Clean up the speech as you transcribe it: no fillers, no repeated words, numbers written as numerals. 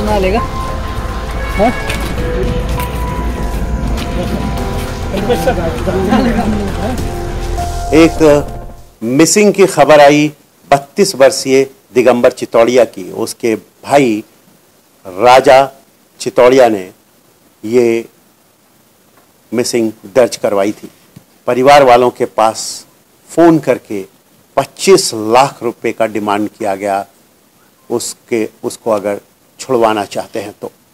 बना लेगा। हाँ? एक मिसिंग की खबर आई 32 वर्षीय दिगंबर चितौड़िया की। उसके भाई राजा चितौड़िया ने ये मिसिंग दर्ज करवाई थी। परिवार वालों के पास फोन करके 25 लाख रुपए का डिमांड किया गया उसको अगर छुड़वाना चाहते हैं तो।